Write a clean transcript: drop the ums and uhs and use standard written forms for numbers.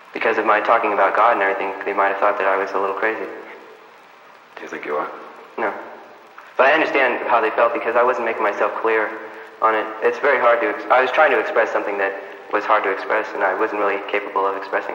because of my talking about God and everything, they might have thought that I was a little crazy. Do you think you are? No. But I understand how they felt because I wasn't making myself clear on it. It's very hard to, I was trying to express something that was hard to express, and I wasn't really capable of expressing.